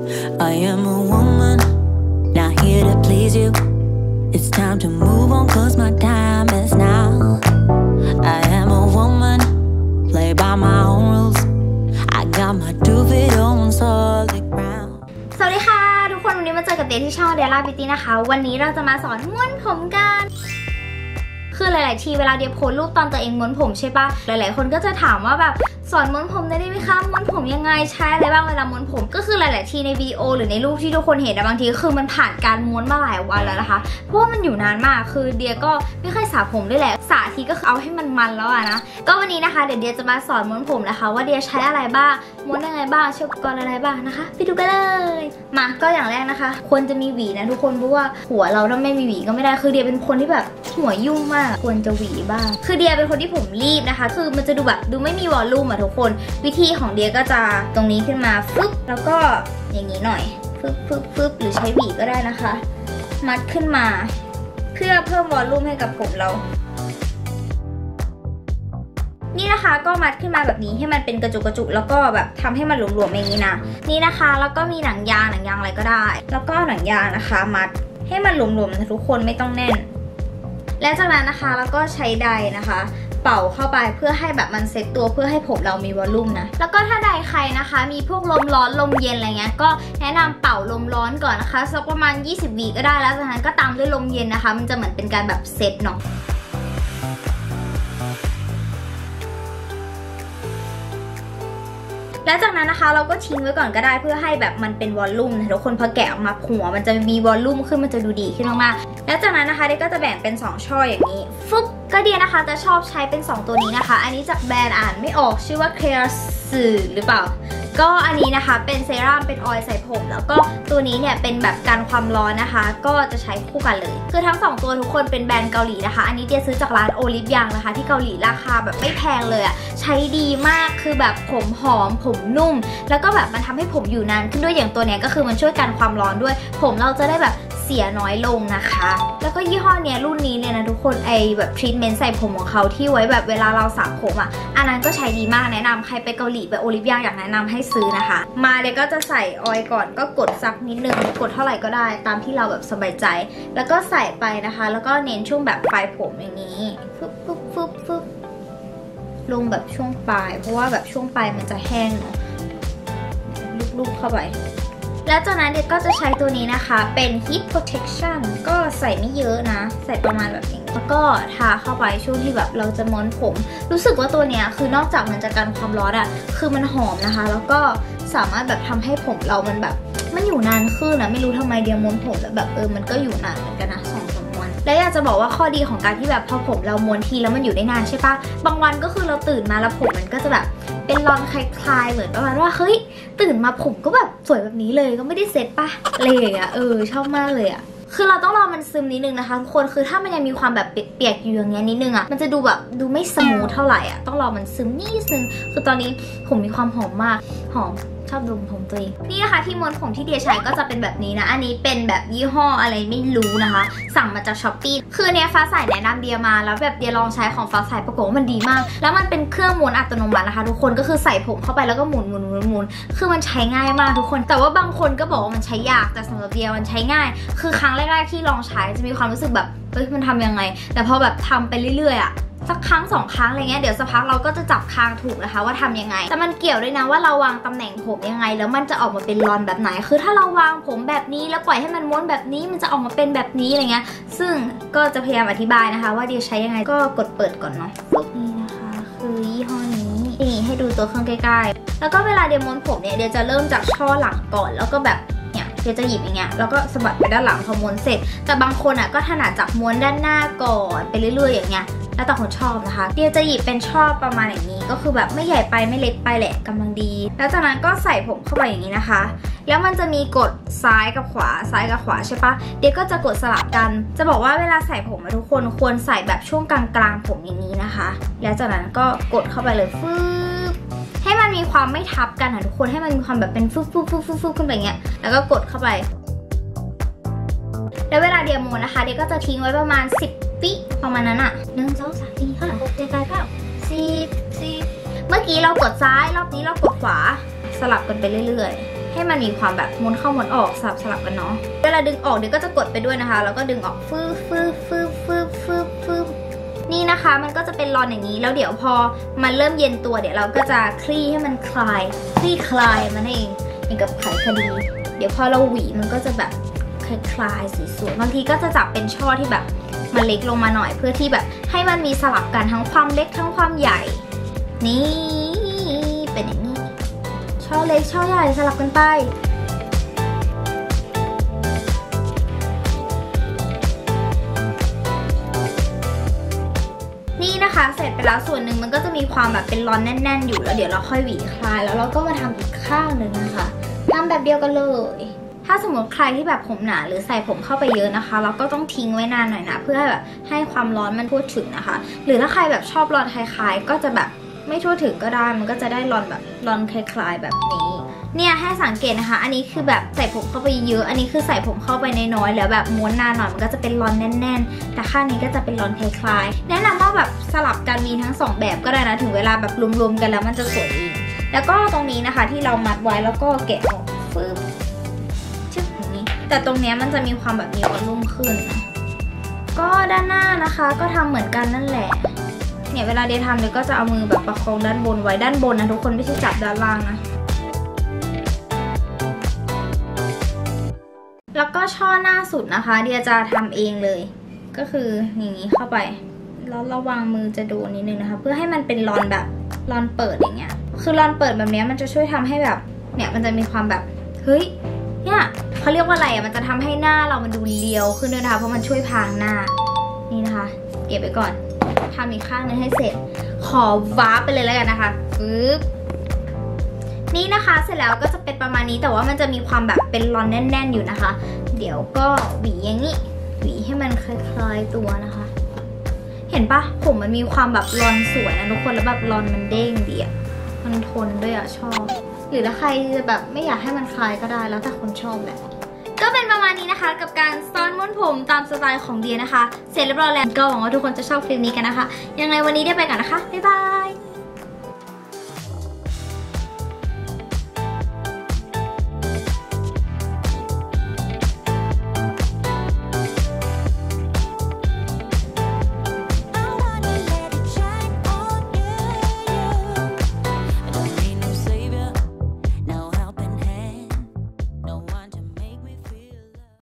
I am a woman, not here to please you. It's time to move on, cause my time is now. I am a woman, play by my own rules. I got my 2 feet on solid ground. สวัสดีค่ะทุกคนวันนี้มาเจอกับเดที่ช่องเดล่าบิวตี้นะคะวันนี้เราจะมาสอนม้วนผมกันคือหลายๆทีเวลาเดียโพสรูปตอนตัวเองม้วนผมใช่ปะหลายๆคนก็จะถามว่าแบบสอนม้วนผมได้ไหมคะม้วนผมยังไงใช้อะไรบ้างเวลาม้วนผมก็คือหลายๆทีในวิดีโอหรือในรูปที่ทุกคนเห็นบางทีคือมันผ่านการม้วนมาหลายวันแล้วนะคะเพราะว่ามันอยู่นานมากคือเดียก็ไม่เคยสระผมด้วยแหละสระทีก็คือเอาให้มันแล้วอะนะก็วันนี้นะคะเดี๋ยวเดียจะมาสอนม้วนผมนะคะว่าเดียใช้อะไรบ้างม้วนยังไงบ้างใช้อุปกรณ์อะไรบ้างนะคะไปดูกันเลยมาก็อย่างแรกนะคะควรจะมีหวีนะทุกคนเพราะว่าหัวเราถ้าไม่มีหวีก็ไม่ได้คือเดียเป็นคนที่แบบหัวยุ่งมากควรจะหวีบ้างคือเดียเป็นคนที่ผมรีบนะคะคือมันจะดูแบบดูไม่มีวอลลุ่มอะทุกคนวิธีของเดียก็จะตรงนี้ขึ้นมาฟึบแล้วก็อย่างนี้หน่อยฟึบหรือใช้หวีก็ได้นะคะมัดขึ้นมาเพื่อเพิ่มวอลลุ่มให้กับผมเรานี่นะคะก็มัดขึ้นมาแบบนี้ให้มันเป็นกระจุกแล้วก็แบบทำให้มันหลวมๆอย่างนี้นะนี่นะคะแล้วก็มีหนังยางอะไรก็ได้แล้วก็หนังยางนะคะมัดให้มันหลวมๆนะทุกคนไม่ต้องแน่นและจากนั้นนะคะแล้วก็ใช้ไดนะคะเป่าเข้าไปเพื่อให้แบบมันเซ็ตตัวเพื่อให้ผมเรามีวอลลุ่มนะแล้วก็ถ้าใดใครนะคะมีพวกลมร้อนลมเย็นอะไรเงี้ยก็แนะนำเป่าลมร้อนก่อนนะคะสักประมาณ20 วิก็ได้แล้วจากนั้นก็ตามด้วยลมเย็นนะคะมันจะเหมือนเป็นการแบบเซ็ตเนาะแล้วจากนั้นนะคะเราก็ทิ้งไว้ก่อนก็ได้เพื่อให้แบบมันเป็นวอลลุ่มนะทุกคนพอแกะออกมาหัวมันจะมีวอลลุ่มขึ้นมันจะดูดีขึ้นมากๆแล้วจากนั้นนะคะเดียก็จะแบ่งเป็น2ช่ออย่างนี้ฟึบก็เดียนะคะจะชอบใช้เป็น2ตัวนี้นะคะอันนี้จากแบรนด์อ่านไม่ออกชื่อว่า Clear สื่อหรือเปล่าก็อันนี้นะคะเป็นเซรั่มเป็นออยล์ใส่ผมแล้วก็ตัวนี้เนี่ยเป็นแบบกันความร้อนนะคะก็จะใช้คู่กันเลยคือทั้ง2ตัวทุกคนเป็นแบรนด์เกาหลีนะคะอันนี้เดียซื้อจากร้านโอลิฟยังนะคะที่เกาหลีราคาแบบไม่แพงเลยอ่ะใช้ดีมากคือแบบผมหอมผมนุ่มแล้วก็แบบมันทำให้ผมอยู่นานขึ้นด้วยอย่างตัวเนี้ยก็คือมันช่วยกันความร้อนด้วยผมเราจะได้แบบเสียน้อยลงนะคะแล้วก็ยี่ห้อเนี้ยรุ่นนี้เนี่ยนะทุกคนไอแบบทรีทเมนต์ใส่ผมของเขาที่ไว้แบบเวลาเราสระผมอ่ะอันนั้นก็ใช้ดีมากแนะนำใครไปเกาหลีไปโอลิฟยังอยากแนะนำให้ซื้อนะคะมาเดี๋ยวก็จะใส่ออยล์ก่อนก็กดสักนิดนึงกดเท่าไหร่ก็ได้ตามที่เราแบบสบายใจแล้วก็ใส่ไปนะคะแล้วก็เน้นช่วงแบบปลายผมอย่างนี้ฟึบลงแบบช่วงปลายเพราะว่าแบบช่วงปลายมันจะแห้งเนาะลูบๆเข้าไปแล้วจากนั้นเด็กก็จะใช้ตัวนี้นะคะเป็น Heat Protection ก็ใส่ไม่เยอะนะใส่ประมาณแบบนี้แล้วก็ทาเข้าไปช่วงที่แบบเราจะม้วนผมรู้สึกว่าตัวเนี้ยคือนอกจากมันจะกันความร้อนอะคือมันหอมนะคะแล้วก็สามารถแบบทำให้ผมเรามันแบบมันอยู่นานขึ้นนะไม่รู้ทำไมเดียม้วนผมแล้วแบบมันก็อยู่นานเหมือนกันนะ2-3 วันแล้วอยากจะบอกว่าข้อดีของการที่แบบพอผมเราม้วนทีแล้วมันอยู่ได้นานใช่ปะบางวันก็คือเราตื่นมาแล้วผมมันก็จะแบบเป็นรอนคลายๆเหมือนประมาณว่าเฮ้ยตื่นมาผมก็แบบสวยแบบนี้เลยก็ไม่ได้เซ็ตปะอะไรอย่างเงี้ยชอบมากเลยอะคือเราต้องรอมันซึมนิดนึงนะคะทุกคนคือถ้ามันยังมีความแบบเปียกๆอยู่อย่างเงี้ยนิดนึงอะมันจะดูแบบดูไม่สมูทเท่าไหร่อะต้องรอมันซึมนิดนึงคือตอนนี้ผมมีความหอมมากหอมชอบดมผมตัวเองนี่นะคะที่ม้วนผมที่เดียใช้ก็จะเป็นแบบนี้นะอันนี้เป็นแบบยี่ห้ออะไรไม่รู้นะคะสั่งมาจาก Shopee คือเนี้ยฟ้าใสแนะนำเดียมาแล้วแบบเดียลองใช้ของฟ้าใสปรากฏว่ามันดีมากแล้วมันเป็นเครื่องม้วนอัตโนมัตินะคะทุกคนก็คือใส่ผมเข้าไปแล้วก็หมุนคือมันใช้ง่ายมากทุกคนแต่ว่าบางคนก็บอกว่ามันใช้ยากแต่สำหรับเดียมันใช้ง่ายคือครั้งแรกๆที่ลองใช้จะมีความรู้สึกแบบเฮ้ยมันทำยังไงแต่พอแบบทำไปเรื่อยๆอะสักครั้ง2 ครั้งอะไรเงี้ยเดี๋ยวสักพักเราก็จะจับคางถูกนะคะว่าทำยังไงแต่มันเกี่ยวด้วยนะว่าเราวางตำแหน่งผมยังไงแล้วมันจะออกมาเป็นรอนแบบไหนคือถ้าเราวางผมแบบนี้แล้วปล่อยให้มันม้วนแบบนี้มันจะออกมาเป็นแบบนี้อะไรเงี้ยซึ่งก็จะพยายามอธิบายนะคะว่าเดี๋ยวใช้ยังไงก็กดเปิดก่อนเนาะนี่นะคะคือยี่ห้อนี้นี่ให้ดูตัวเครื่องใกล้ๆแล้วก็เวลาเดี๋ยวม้วนผมเนี่ยเดี๋ยวจะเริ่มจากช่อหลังก่อนแล้วก็แบบเดี๋ยวจะหยิบอย่างเงี้ยแล้วก็สะบัดไปด้านหลังพอม้วนเสร็จแต่บางคนอ่ะก็ถนัดจากม้วนด้านหน้าก่อนไปเรื่อยๆอย่างเงี้ยแล้วแต่คนชอบนะคะเดียจะหยิบเป็นช่อประมาณอย่างนี้ก็คือแบบไม่ใหญ่ไปไม่เล็กไปแหละกำลังดีแล้วจากนั้นก็ใส่ผมเข้าไปอย่างนี้นะคะแล้วมันจะมีกดซ้ายกับขวาใช่ปะเดียก็จะกดสลับกันจะบอกว่าเวลาใส่ผมทุกคนควรใส่แบบช่วงกลางๆผมอย่างนี้นะคะแล้วจากนั้นก็กดเข้าไปเลยฟึ๊บให้มันมีความไม่ทับกันค่ะทุกคนให้มันมีความแบบเป็นฟึ๊บขึ้นไปอย่างเงี้ยแล้วก็กดเข้าไปแล้วเวลาเดียม้วนนะคะเดียก็จะทิ้งไว้ประมาณ10 วิประมาณนั้นอ่ะ1 2 3 4 5 6 7 8 9 10เมื่อกี้เรากดซ้ายรอบนี้เรากดขวาสลับกันไปเรื่อยๆให้มันมีความแบบม้วนเข้าม้วนออกสลับกันเนาะเวลาดึงออกเดี๋ยวก็จะกดไปด้วยนะคะแล้วก็ดึงออกฟืบนี่นะคะมันก็จะเป็นรอนอย่างนี้แล้วเดี๋ยวพอมันเริ่มเย็นตัวเดี๋ยวเราก็จะคลี่ให้มันคลายมันเองอย่างกับไขคดีเดี๋ยวพอเราหวีมันก็จะแบบคลายสวยๆบางทีก็จะจับเป็นช่อที่แบบมันเล็กลงมาหน่อยเพื่อที่แบบให้มันมีสลับกันทั้งความเล็กทั้งความใหญ่นี่เป็นอย่างนี้ช่อเล็กช่อใหญ่สลับกันไปนี่นะคะเสร็จไปแล้วส่วนหนึ่งมันก็จะมีความแบบเป็นรอนแน่นๆอยู่แล้วเดี๋ยวเราค่อยหวีคลายแล้วเราก็มาทำอีกข้างหนึ่งนะคะทำแบบเดียวกันเลยถ้าสมมติใครที่แบบผมหนาหรือใส่ผมเข้าไปเยอะนะคะเราก็ต้องทิ้งไว้นานหน่อยนะเพื่อแบบให้ความร้อนมันทั่วถึงนะคะหรือถ้าใครแบบชอบรอนคล้ายๆก็จะแบบไม่ทั่วถึงก็ได้มันก็จะได้รอนแบบรอนคล้ายๆแบบนี้เนี่ยให้สังเกตนะคะอันนี้คือแบบใส่ผมเข้าไปเยอะอันนี้คือใส่ผมเข้าไปน้อยๆแล้วแบบม้วนนานหน่อยมันก็จะเป็นรอนแน่นๆแต่ข้างนี้ก็จะเป็นรอนคล้ายๆแนะนำว่าแบบสลับกันมีทั้ง2แบบก็ได้นะถึงเวลาแบบรวมๆกันแล้วมันจะสวยอีกแล้วก็ตรงนี้นะคะที่เรามัดไว้แล้วก็แกะออกฟืบแต่ตรงนี้มันจะมีความแบบมีวอลลุ่มขึ้นก็ด้านหน้านะคะก็ทำเหมือนกันนั่นแหละเนี่ยเวลาเดียทำเดี๋ยวก็จะเอามือแบบประคองด้านบนไว้ด้านบนนะทุกคนไม่ใช่จับด้านล่างนะแล้วก็ช่อหน้าสุดนะคะเดียจะทำเองเลยก็คืออย่างนี้เข้าไปแล้วระวังมือจะโดนนิดนึงนะคะเพื่อให้มันเป็นรอนแบบรอนเปิดอย่างเงี้ยคือรอนเปิดแบบนี้มันจะช่วยทำให้แบบเนี่ยมันจะมีความแบบเฮ้ยเนี่ยเขาเรียกว่าอะไรอ่ะมันจะทำให้หน้าเรามันดูเรียวขึ้นด้วยนะคะเพราะมันช่วยพรางหน้านี่นะคะเก็บไว้ก่อนทำอีกข้างนึงให้เสร็จขอวาร์ปไปเลยแล้วกันนะคะปึ๊บนี่นะคะเสร็จแล้วก็จะเป็นประมาณนี้แต่ว่ามันจะมีความแบบเป็นรอนแน่นๆอยู่นะคะเดี๋ยวก็หวีอย่างนี้หวีให้มันคล้ายๆตัวนะคะเห็นปะผมมันมีความแบบรอนสวยนะทุกคนแล้วแบบรอนมันเด้งดีอ่ะมันทนด้วยอ่ะชอบหรือถ้าใครจะแบบไม่อยากให้มันคลายก็ได้แล้วแต่คนชอบแหละก็เป็นประมาณนี้นะคะกับการซ้อนม้วนผมตามสไตล์ของเดียนะคะเสร็จเรียบร้อยแล้วก็หวังว่าทุกคนจะชอบคลิปนี้กันนะคะยังไงวันนี้เดียไปก่อนนะคะบ๊ายบาย